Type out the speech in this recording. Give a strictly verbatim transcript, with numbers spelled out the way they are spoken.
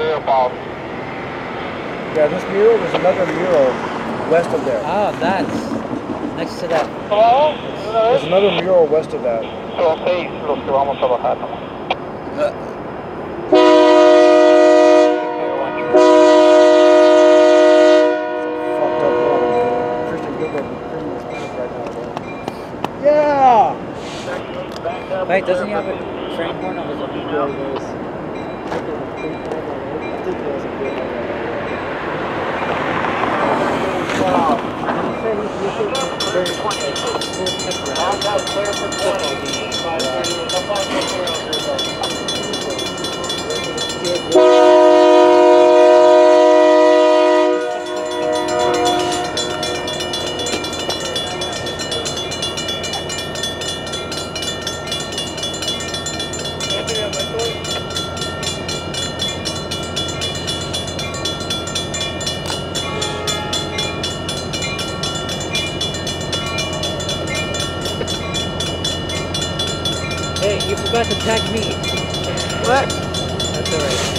Yeah, this mural, there's another mural west of there. Ah, that's next to that. Hello? There's another mural west of that. Son seis los que vamos a bajar. Fucked up one. Christian Gilbert pretty much right now. Yeah! Wait, doesn't he have a train horn on his own? Yeah, it is. I think he has a good one. Wow. He said he's very I've got clear for twenty. five thirty. I'll find somewhere else here. Hey, you forgot to tag me. What? That's alright.